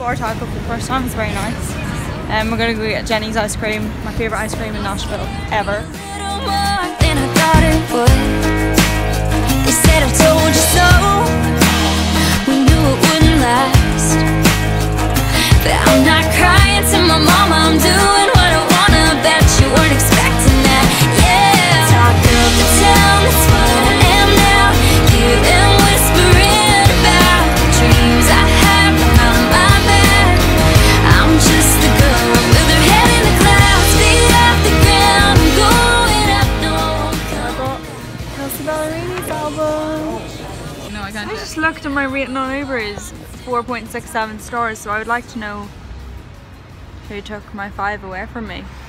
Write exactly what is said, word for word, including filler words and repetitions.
more taco for the first time. It's very nice. And um, we're gonna go get Jenny's ice cream, my favourite ice cream in Nashville ever. They said I told you so. We knew it wouldn't last. But I'm not crying to my mama. I'm doing what I wanna. Bet you weren't expecting that. Yeah, talk of the town, that's what I am now. Hear them whispering about the dreams I had behind my back. I'm just a girl with her head in the clouds, feet off the ground. I'm going up, no one comes. Ballerini's album. No, I can't I do just it. looked and my rating on Uber is four point six seven stars, so I would like to know who took my five away from me.